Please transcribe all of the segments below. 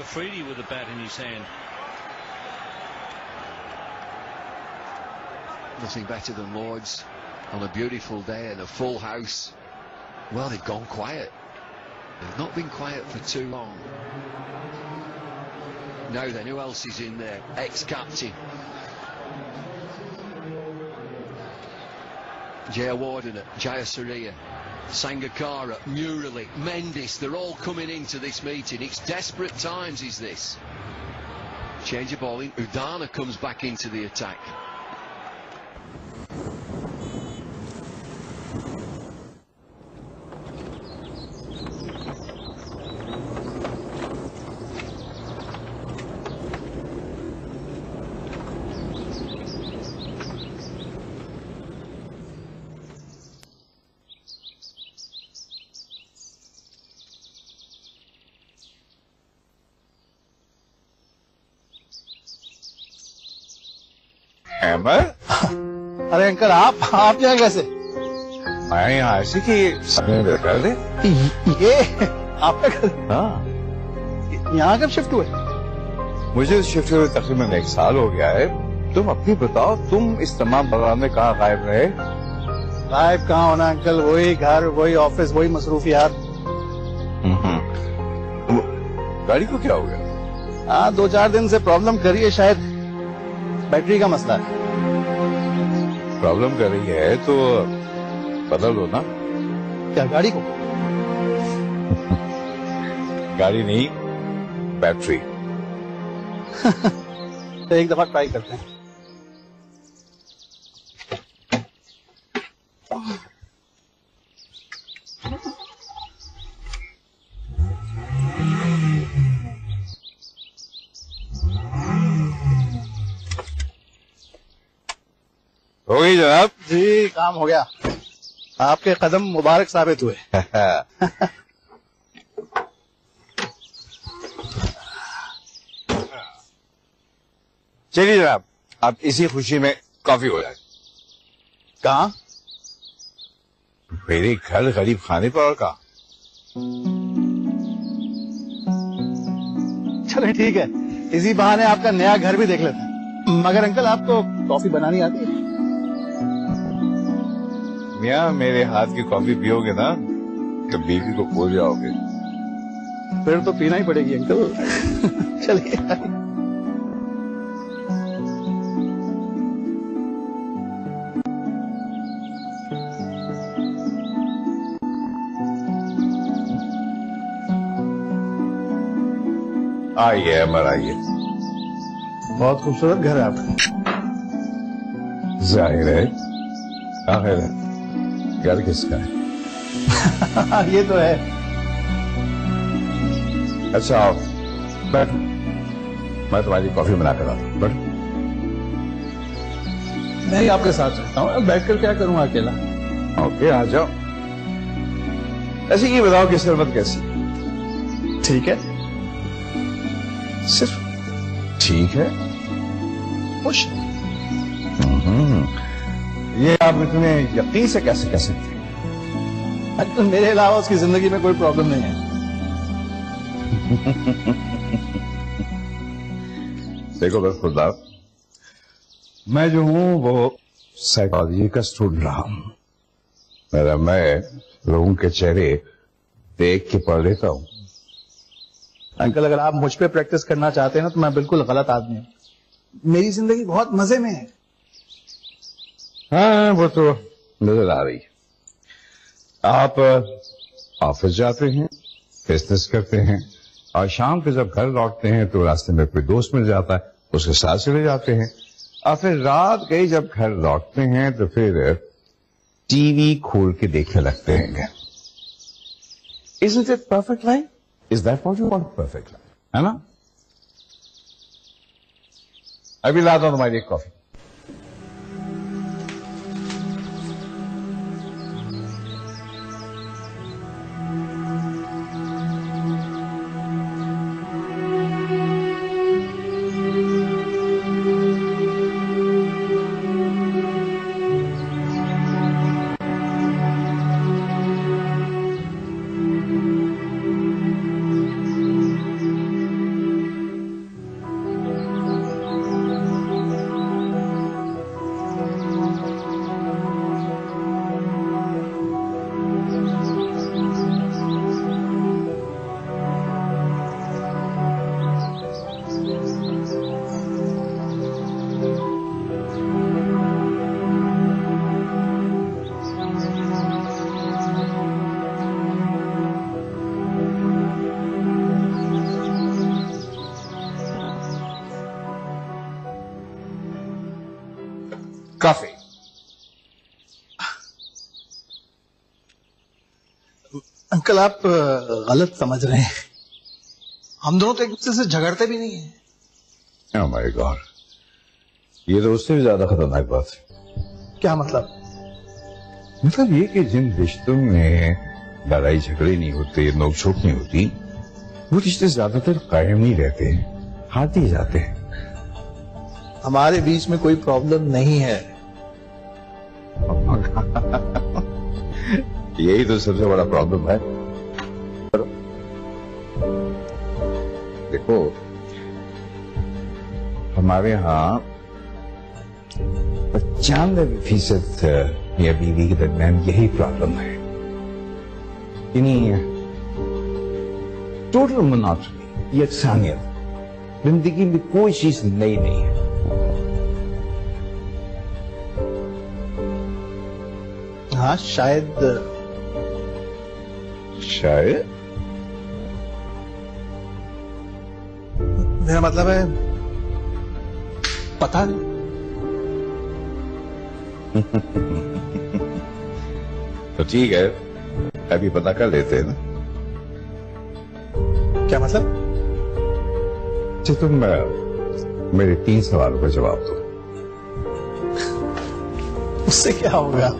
Afridi with the bat in his hand. Nothing better than Lords on a beautiful day and a full house. Well, they've gone quiet. They've not been quiet for too long. Now then, who else is in there? Ex-captain Jayawardene, Jayasuriya, Sangakkara, Murali, Mendis, they're all coming into this meeting. It's desperate times, is this? Change of ball in. Udana comes back into the attack. अरे uncle आप यहाँ कैसे? मैं यहाँ ऐसे कि कर दे। ये आपका घर? हाँ। यहाँ कब शिफ्ट हुए? मुझे शिफ्ट हुए तकरीबन 1 साल हो गया है। तुम अपनी बताओ, तुम इस तमाम दौरान में कहाँ गायब रहे? गायब कहाँ होना अंकल, वही घर, वही ऑफिस, वही मसरूफियात। गाड़ी को क्या हो गया? हाँ 2-4 दिन से प्रॉब्लम कर रही है, शायद बैटरी का मसला है। प्रॉब्लम कर रही है तो बदल लो ना। क्या गाड़ी को? गाड़ी नहीं, बैटरी। तो एक दफा ट्राई करते हैं। हो गई जनाब। जी काम हो गया, आपके कदम मुबारक साबित हुए। चलिए जनाब, अब इसी खुशी में कॉफी हो जाए। कहाँ? मेरे घर गरीब खाने पर। और कहाँ? चलो ठीक है, इसी बहाने आपका नया घर भी देख लेते हैं। मगर अंकल आपको कॉफी बनानी आती है? मियाँ मेरे हाथ की कॉफी पियोगे ना तो बीवी को भूल जाओगे। फिर तो पीना ही पड़ेगी अंकल। चलिए। आइए अमर आइए। बहुत खूबसूरत घर है आपका। जाहिर है। आखिर है घर किसका है? ये तो है। अच्छा आओ बैठ, मैं तुम्हारी कॉफी बना कर आता हूँ। बैठ। मैं ही आपके साथ रहता हूँ, बैठकर क्या करूँगा अकेला? ओके आ जाओ। ऐसे ये बताओ कि शरबत कैसी? ठीक है। सिर्फ ठीक है? खुश। ये आप इतने यकीन से कैसे कह सकते हैं? तो मेरे अलावा उसकी जिंदगी में कोई प्रॉब्लम नहीं है। देखो बस खुदा, मैं जो हूं वो साइकोलॉजी का स्टूडेंट रहा हूं। मेरा मैं लोगों के चेहरे देख के पढ़ लेता हूं। अंकल अगर आप मुझ पे प्रैक्टिस करना चाहते हैं ना तो मैं बिल्कुल गलत आदमी हूं। मेरी जिंदगी बहुत मजे में है। हाँ वो तो नजर आ रही है। आप ऑफिस जाते हैं, बिजनेस करते हैं और शाम को जब घर लौटते हैं तो रास्ते में कोई दोस्त मिल जाता है, उसके साथ चले जाते हैं और फिर रात गई जब घर लौटते हैं तो फिर टीवी खोल के देखने लगते हैं। Isn't it perfect life? Is that what you want? Perfect life, है ना? अभी लाता हूं तुम्हारी एक कॉफी। काफी। अंकल आप गलत समझ रहे हैं, हम दोनों तो एक दूसरे से झगड़ते भी नहीं है। ओह माय गॉड, ये तो उससे भी ज्यादा खतरनाक बात है। क्या मतलब? मतलब ये कि जिन रिश्तों में लड़ाई झगड़े नहीं होते, नोकझोंक नहीं होती, वो रिश्ते ज्यादातर कायम ही रहते हैं, हाथ ही जाते हैं। हमारे बीच में कोई प्रॉब्लम नहीं है। यही तो सबसे बड़ा प्रॉब्लम है। देखो, हमारे यहाँ 95% मियां बीवी के दरमियान यही प्रॉब्लम है। टोटल मोनोटनी, यकसानियत, जिंदगी में कोई चीज नई नहीं है। हाँ शायद मेरा मतलब है पता नहीं। तो ठीक है, अभी पता कर लेते हैं ना। क्या मतलब? अच्छा, तुम मेरे 3 सवालों का जवाब दो। उससे क्या होगा?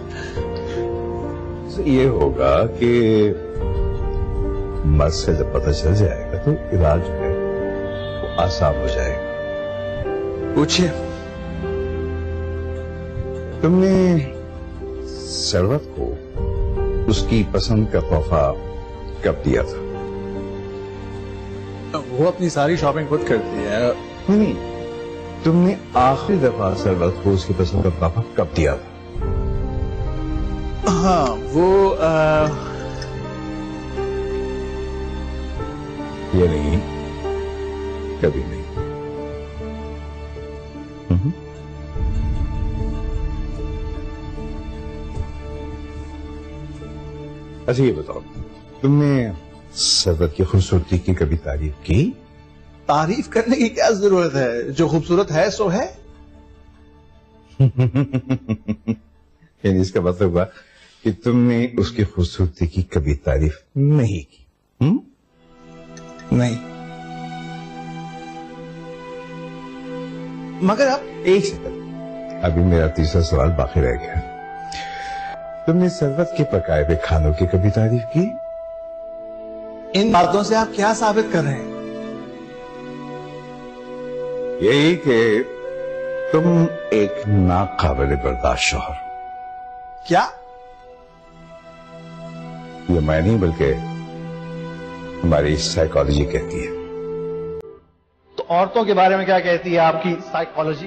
ये होगा कि मर्ज से जब पता चल जाएगा तो इलाज जो है वो आसान हो जाएगा। पूछिए। तुमने सरवत को उसकी पसंद का तोहफा कब दिया था? वो अपनी सारी शॉपिंग खुद करती है। नहीं, तुमने आखिरी दफा सरवत को उसकी पसंद का तोहफा कब दिया था? हाँ वो ये नहीं, कभी नहीं। अच्छा ये बताओ, तुमने सरवत की खूबसूरती की कभी तारीफ की? तारीफ करने की क्या जरूरत है, जो खूबसूरत है सो है। यानी इसका मतलब हुआ कि तुमने उसकी खूबसूरती की कभी तारीफ नहीं की? नहीं। मगर आप एक सेकंड, अभी मेरा तीसरा सवाल बाकी रह गया। तुमने सरवत के पकाए हुए खानों की कभी तारीफ की? इन बातों से आप क्या साबित कर रहे हैं? यही कि तुम एक नाकाबिल बर्दाश्त शौहर। क्या? ये मैं नहीं बल्कि हमारी साइकोलॉजी कहती है। तो औरतों के बारे में क्या कहती है आपकी साइकोलॉजी?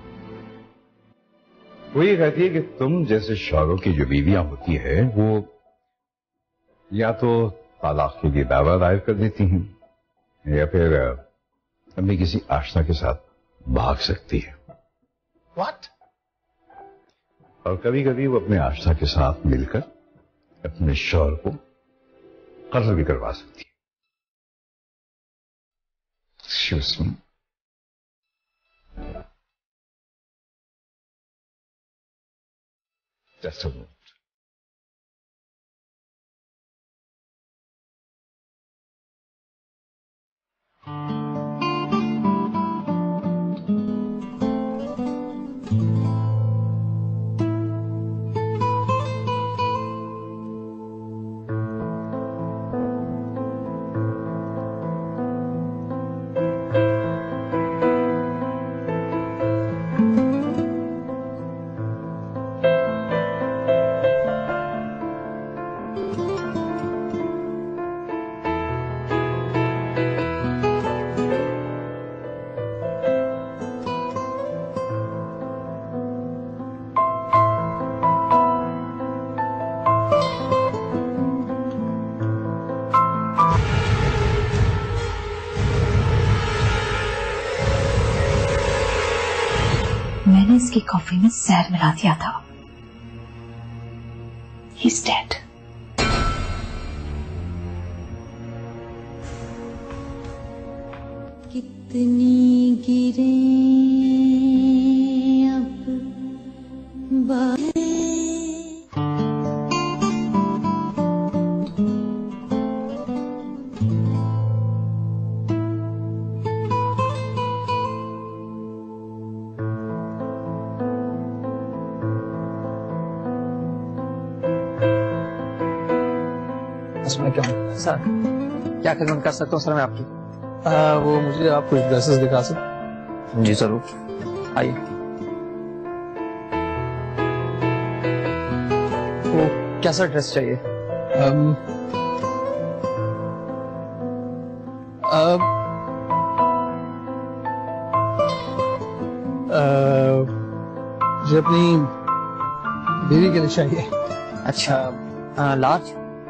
वो ये कहती है कि तुम जैसे शौहरों की जो बीवियां होती है वो या तो तलाक के लिए दावा दायर कर देती हैं या फिर अपनी किसी आशना के साथ भाग सकती है। व्हाट? और कभी कभी वो अपने आशना के साथ मिलकर अपने शौहर को कत्ल भी करवा सकती है। Excuse me. Just a moment. मैंने इसकी कॉफी में जहर मिला दिया था। He's dead. कितनी गिरे अब उसमें क्यों सर, क्या खिदमत कर सकता हूँ सर मैं आपकी? वो मुझे आप कुछ ड्रेसेस दिखा सकते? जी जरूर, आइए। तो कैसा ड्रेस चाहिए? मुझे अपनी बीवी के लिए चाहिए। अच्छा, लार्ज?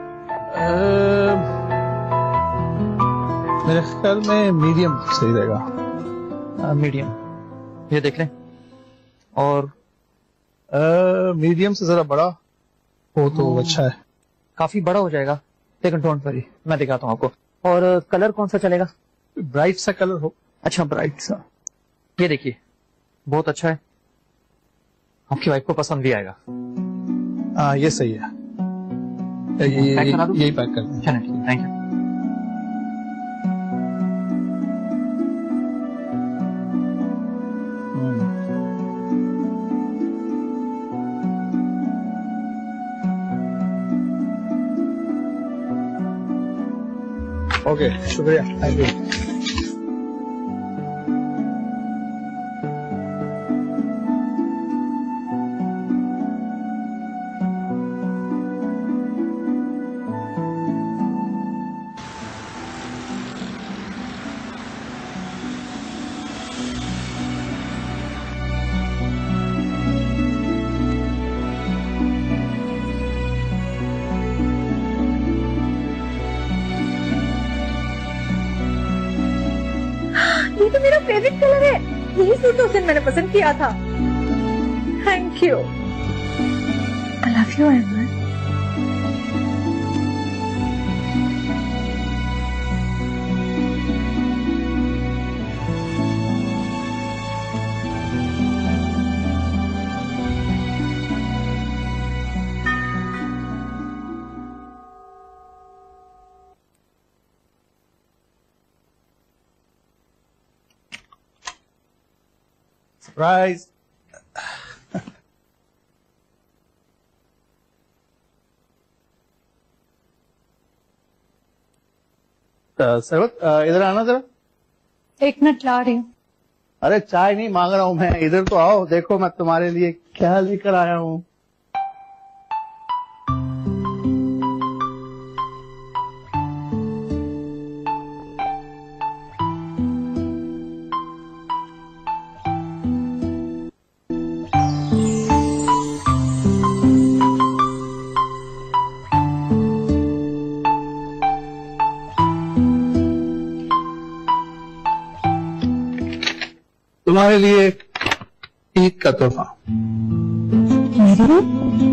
मेरे ख्याल में मीडियम सही रहेगा। मीडियम, ये देख लें। और मीडियम से जरा बड़ा हो तो अच्छा है। काफी बड़ा हो जाएगा, लेकिन डोंट वरी, मैं दिखाता हूँ आपको। और कलर कौन सा चलेगा? ब्राइट सा कलर हो। अच्छा, ब्राइट सा। ये देखिए, बहुत अच्छा है, आपकी वाइफ को पसंद भी आएगा। हाँ, ये सही है। यही पैक कर दें। चलिए, ठीक है, थैंक यू। ओके, शुक्रिया, थैंक यू। ये तो मेरा फेवरेट कलर है। यही सूट उस दिन मैंने पसंद किया था। Thank you. I love you Ahmad. Surprise. Sarwat, इधर आना जरा। एक मिनट, ला रही हूँ। अरे चाय नहीं मांग रहा हूँ मैं, इधर तो आओ, देखो मैं तुम्हारे लिए क्या लेकर आया हूँ। तुम्हारे लिए ईद का तोहफा। मेरे लिए?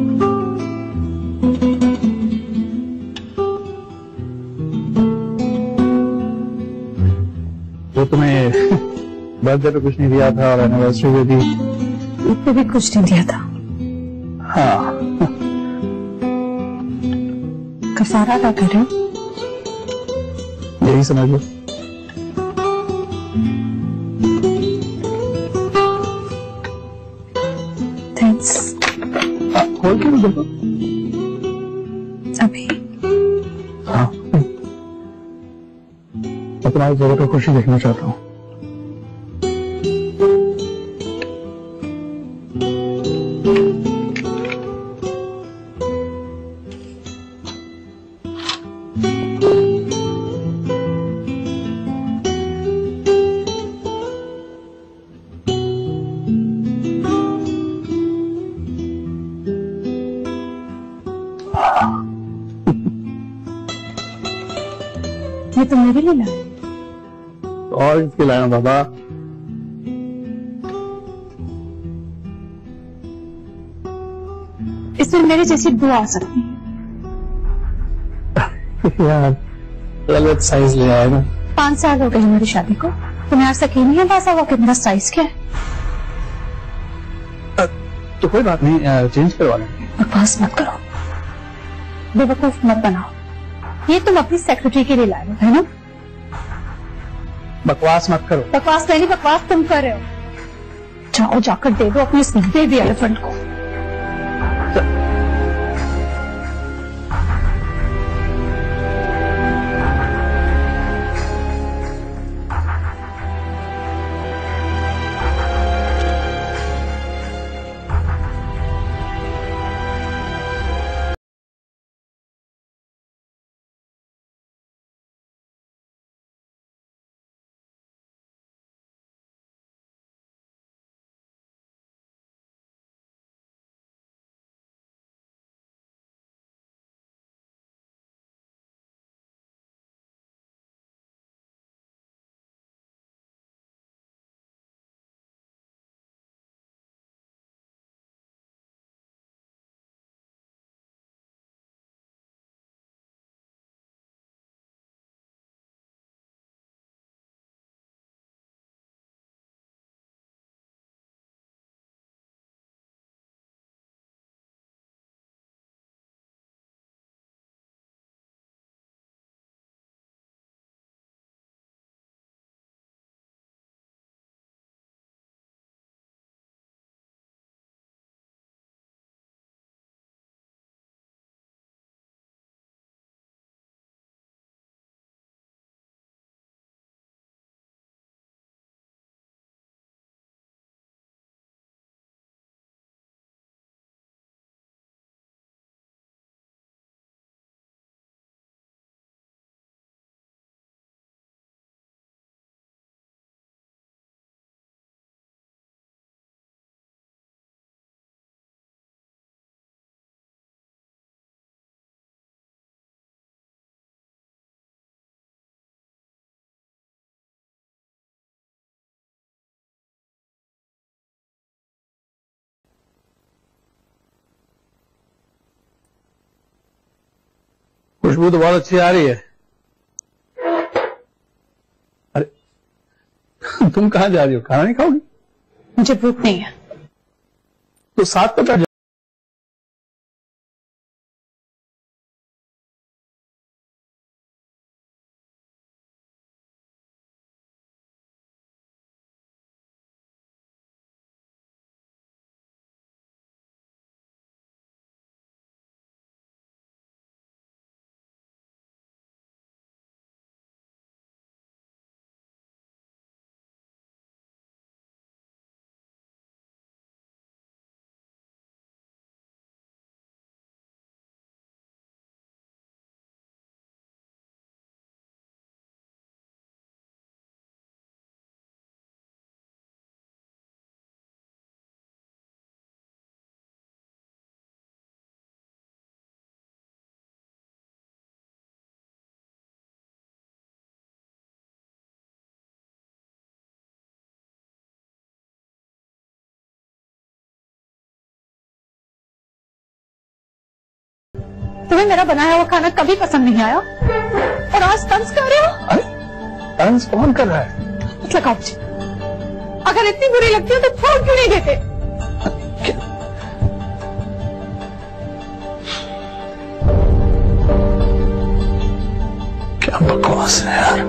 वो तुम्हें बर्थडे पे कुछ नहीं दिया था और एनिवर्सरी पे भी। ईद पे भी कुछ नहीं दिया था। हाँ। कफारा क्या कर रहे हो? यही समझ लो। थैंक्स। खोल के देखो। अभी? हाँ, मैं तुम्हारी जरूरत को खुशी देखना चाहता हूँ। ये तो मेरे लिए लाया। और इसके लाया हूँ बाबा। इसमें मेरे जैसी दुआ आ सकती है। यार गलत साइज ले आया ना। 5 साल हो गए हमारी शादी को, तुम्हें आज तक ये नहीं अंदाजा हुआ कि मेरा साइज क्या है? तो कोई बात नहीं, चेंज करवा लेंगे। बकवास मत करो, बेवकूफ मत बनाओ। ये तुम अपनी सेक्रेटरी के लिए लाए हो, है ना? बकवास मत करो। बकवास नहीं, बकवास तुम कर रहे हो। जाओ जाकर दे दो अपने इस बेबी एलिफेंट को। खुशबू तो बहुत अच्छी आ रही है। अरे तुम कहाँ जा रही हो? खाना नहीं खाओगी? मुझे भूख नहीं है। तो साथ में बैठ। तुम्हें मेरा बनाया हुआ खाना कभी पसंद नहीं आया और आज तंज कर रहे हो? अरे डांस कौन कर रहा है? लगाओ मुझे। अगर इतनी बुरी लगती हो तो फोन क्यों नहीं देते? क्या बकवास है यार।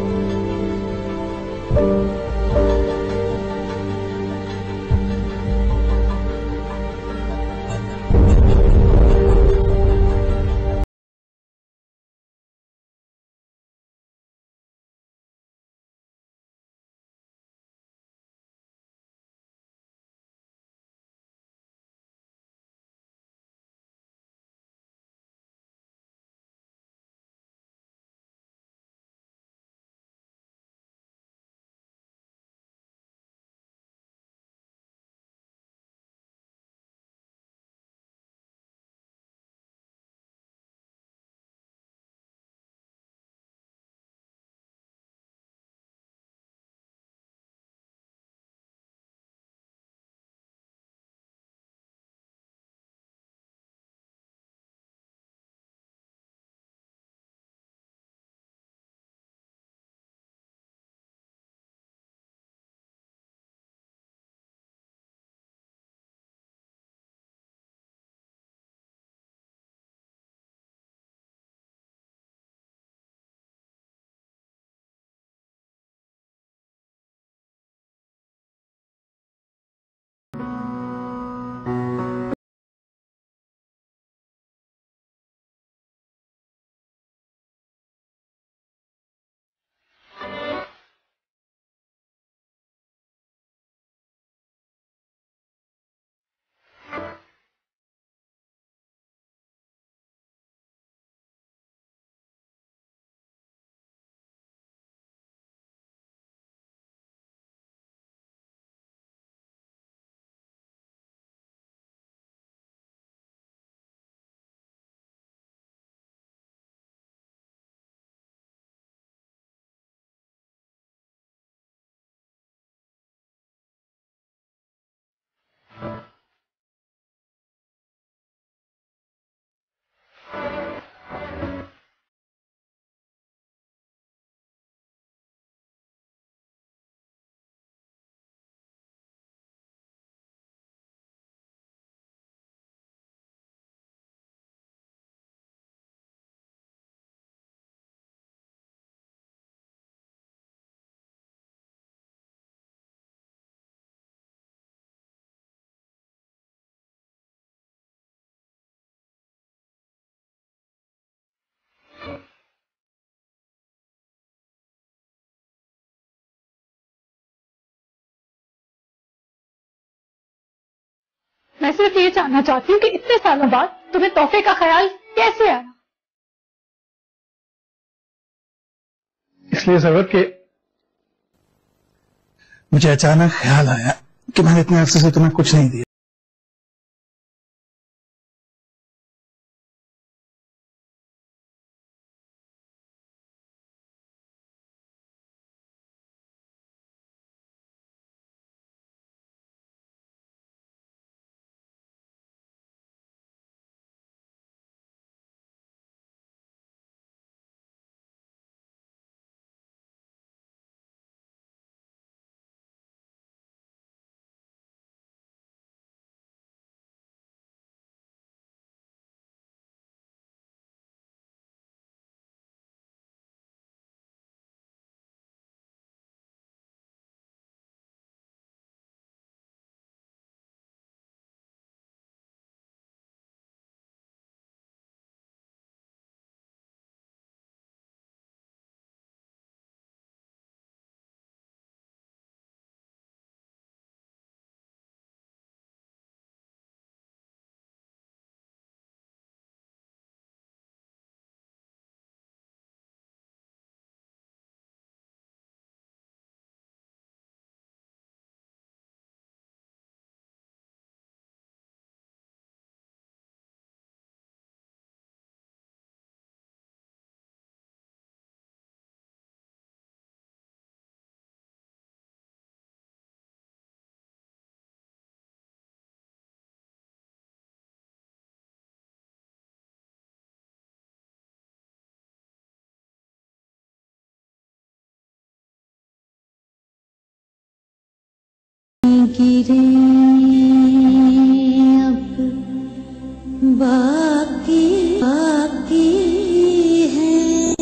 मैं सिर्फ ये जानना चाहती हूँ कि इतने सालों बाद तुम्हें तोहफे का ख्याल कैसे आया? इसलिए जरूरत कि मुझे अचानक ख्याल आया कि मैंने इतने अरसे से तुम्हें कुछ नहीं दिया। गिरे अब बाकी बाकी है।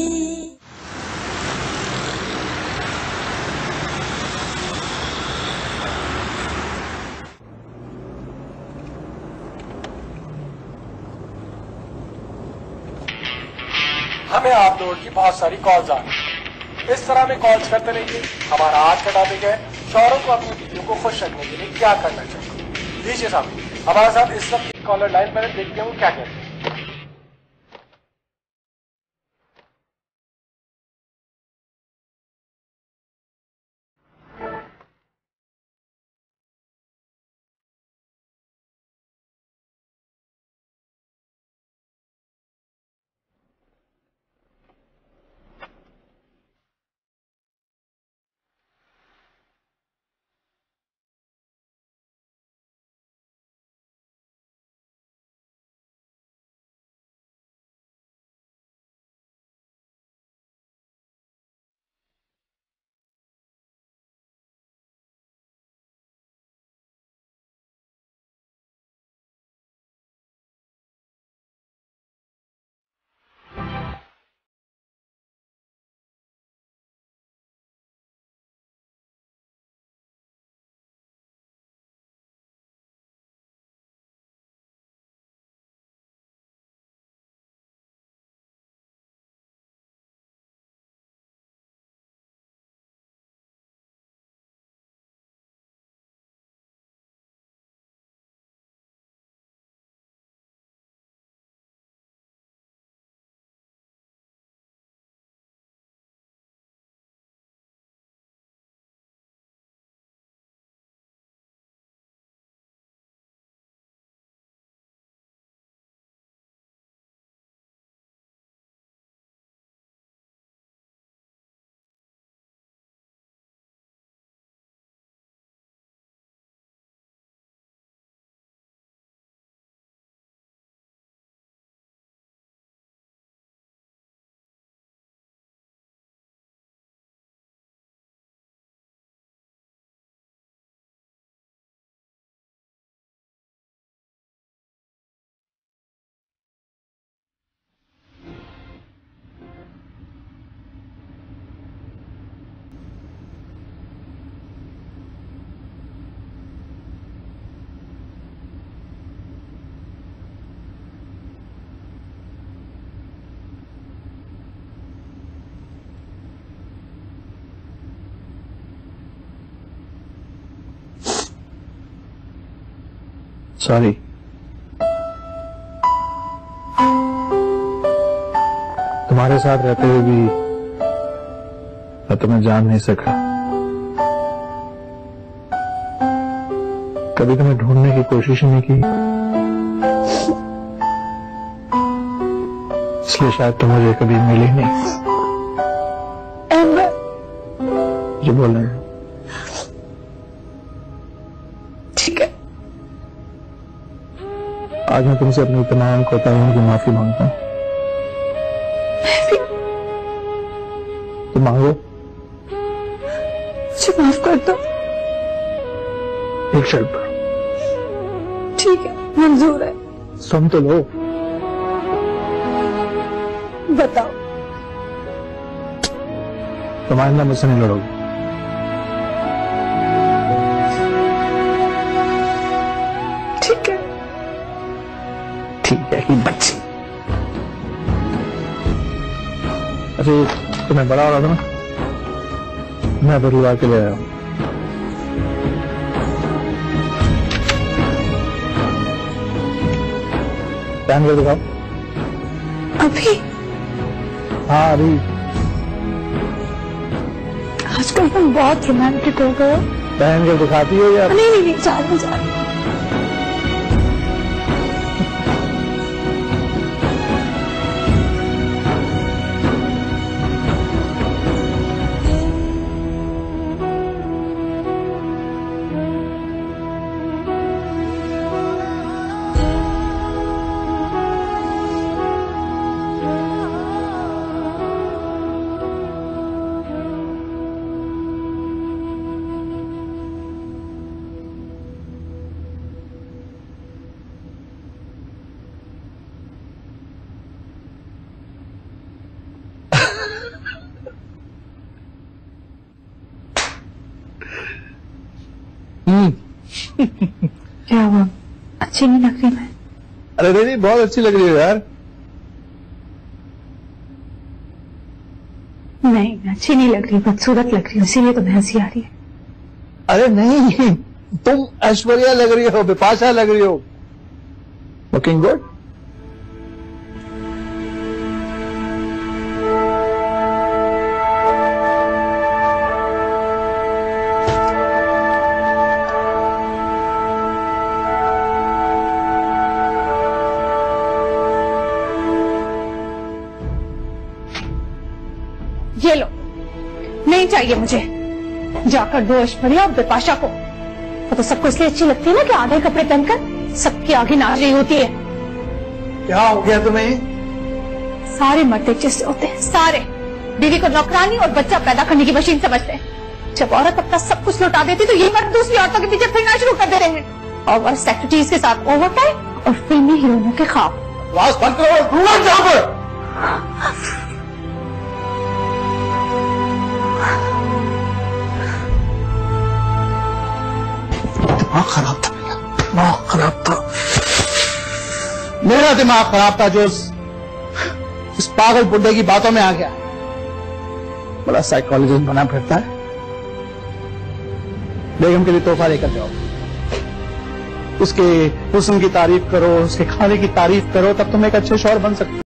हमें आप लोगों की बहुत सारी कॉल्स आ रही हैं। इस तरह में कॉल्स करते रहिए। हमारा आज का टॉपिक है शौहरों को अपनी बीवियों को खुश रखने के लिए क्या करना चाहिए। लीजिए साहब, हमारे साथ इस वक्त एक कॉलर लाइन पर है, देखते हैं वो क्या कहते हैं। सॉरी, तुम्हारे साथ रहते हुए भी मैं तुम्हें जान नहीं सका। कभी तुम्हें ढूंढने की कोशिश नहीं की, इसलिए शायद तुम मुझे कभी मिली नहीं। जो बोल रहे हैं ठीक है, आज मैं तुमसे अपनी तमाम कोताहियों की माफी मांगता हूं। तो मांगो, मुझे माफ कर दो। एक शर्त पर। ठीक है, मंजूर है। सुन तो लो। बताओ। तुम आइंदा मुझसे नहीं लड़ोगे। ठीक है। ठीक है कि बच्ची। अच्छा, तुम्हें बड़ा हो रहा था ना, मैं परिवार के लिए आया हूं। पहन कर दिखाओ। अभी? हाँ अभी। आजकल तुम बहुत रोमांटिक हो गए हो। पहन कर दिखाती हो या? नहीं नहीं नहीं, जा रही। क्या हुआ? अच्छी नहीं लग रही मैं? अरे नहीं, बहुत अच्छी लग रही है यार। नहीं, अच्छी नहीं लग रही, बदसूरत लग रही हूँ, इसीलिए तो हंसी आ रही है। अरे नहीं, तुम ऐश्वर्या लग रही हो, बिपाशा लग रही हो। Looking good. ये लो, नहीं चाहिए मुझे। जाकर दो ऐश्वर्या और बिपाशा को। वो तो सबको इसलिए अच्छी लगती है ना कि आधे कपड़े पहनकर सबके आगे नाच रही होती है। क्या हो गया तुम्हें? सारे मर्द एक जैसे होते हैं, सारे। बीवी को नौकरानी और बच्चा पैदा करने की मशीन समझते हैं। जब औरत अपना सब कुछ लौटा देती तो यही मर्द दूसरी औरतों के पीछे फिरना शुरू कर दे रहे हैं। और वर्ष सेक्रेटरीज के साथ ओवरटाइम और फिल्मी हीरोइनों के ख्वाब। आवाज बंद करो, जहां पर। दिमाग खराब था मेरा, दिमाग खराब था, मेरा दिमाग खराब था जो इस पागल बुड्ढे की बातों में आ गया। बड़ा साइकोलॉजिस्ट बना फिरता है। बेगम के लिए तोहफा लेकर जाओ, उसके हुस्न की तारीफ करो, उसके खाने की तारीफ करो, तब तुम एक अच्छे शौहर बन सकते हो।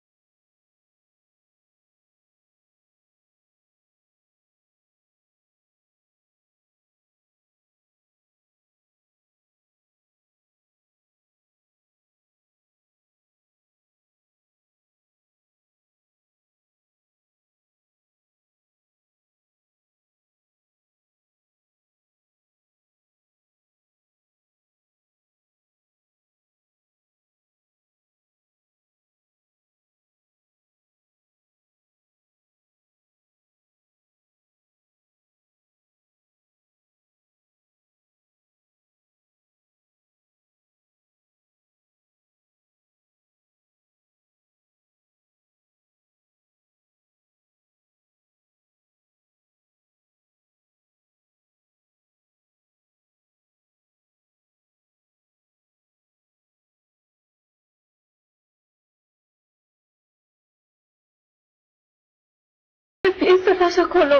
प्लीज दरवाजा खोलो।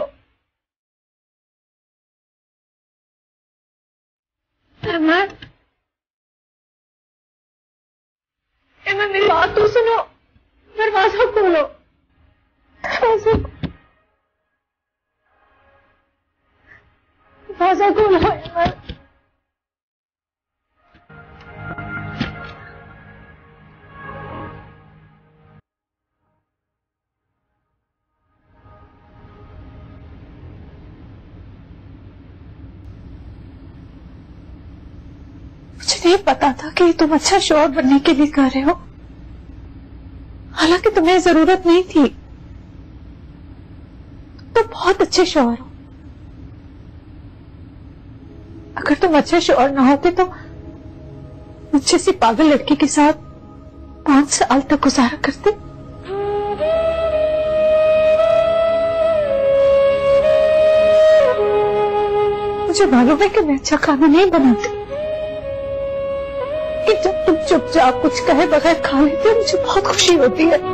अहमद, मेरी बात तो सुनो। दरवाजा खोलो, दरवाजा खोलो अहमद। मुझे नहीं पता था कि तुम अच्छा शौहर बनने के लिए कर रहे हो, हालांकि तुम्हें जरूरत नहीं थी। तुम बहुत अच्छे शौहर हो। अगर तुम अच्छे शौहर ना होते तो मुझे सी पागल लड़की के साथ 5 साल तक गुजारा करते। मुझे मालूम है कि मैं अच्छा खाना नहीं बनाती, कि जब तुम चुपचाप कुछ कहे बगैर खा लेते हो मुझे बहुत खुशी होती है।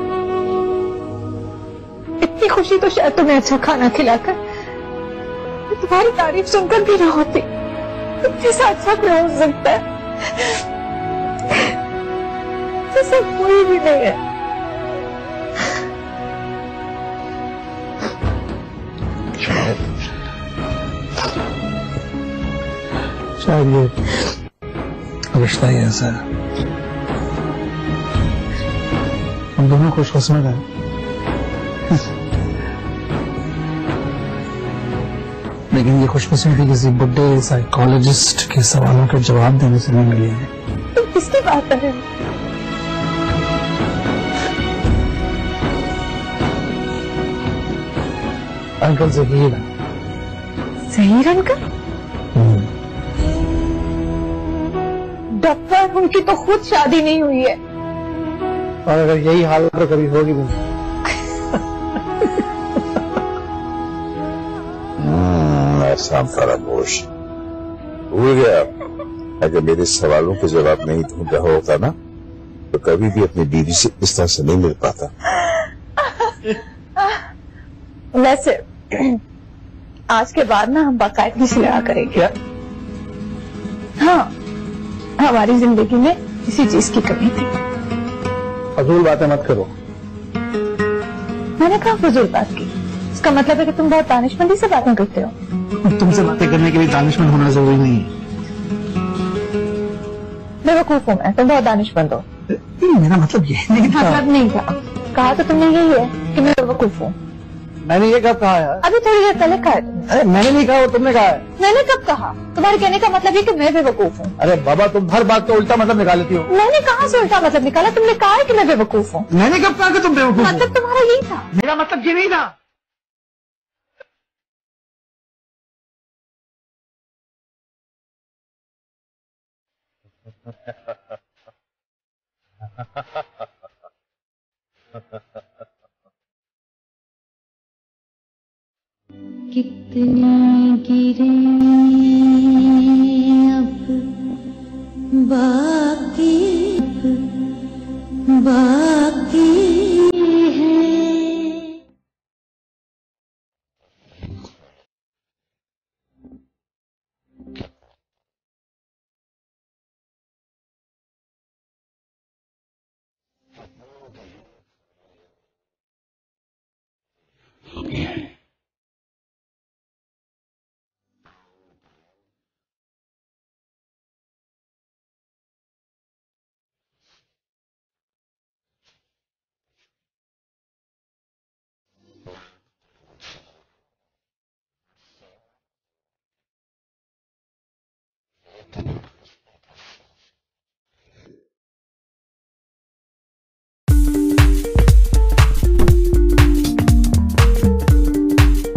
इतनी खुशी तो शायद तुम्हें अच्छा खाना खिलाकर, तुम्हारी तारीफ सुनकर भी ना होती। इतनी सा अच्छा क्या हो सकता है? जैसे कोई भी नहीं है। शायद ये रिश्ता ही ऐसा है। हम दोनों खुशकिस्मत हैं। लेकिन ये खुशकिस्मती किसी बुड्ढे साइकोलॉजिस्ट के सवालों के जवाब देने से नहीं मिली है। तुम किसकी बात कर रहे हो? Uncle Zaheer. Zaheer uncle? Doctor, उनकी तो खुद शादी नहीं हुई है। और अगर यही हालत तो कभी होगी भी नहीं। ऐसा फरामोश भूल गया, अगर मेरे सवालों के जवाब नहीं ढूंढ रहा होता ना तो कभी भी अपनी बीवी से इस तरह से नहीं मिल पाता। वैसे आज के बाद ना हम बाकायदगी से लड़ा करेंगे। हाँ, हमारी जिंदगी में किसी चीज की कमी थी। फजूल बातें मत करो। मैंने कहा फजूल बात की, इसका मतलब है कि तुम बहुत दानिशमंदी से बातें करते हो। तुमसे बातें करने के लिए दानिशमंद होना जरूरी नहीं है। बेवकूफ हूँ मैं, तुम बहुत दानिशमंद हो। मेरा मतलब ये नहीं था। मतलब नहीं था, कहा तो तुमने यही है कि मैं बेवकूफ हूँ। मैंने ये कब कहा यार? अभी थोड़ी देर पहले कहा है तुमने। अरे मैंने नहीं कहा, वो तुमने कहा है। मैंने कब कहा? तुम्हारे कहने का मतलब ये कि मैं बेवकूफ हूँ। अरे बाबा, तुम हर बात का उल्टा मतलब निकाल लेती हो। मैंने कहाँ से उल्टा मतलब निकाला? तुमने कहा है कि मैं बेवकूफ हूँ। मैंने कब कहा कि तुम बेवकूफ हो? मतलब तुम्हारा यही था। मेरा मतलब ये नहीं था।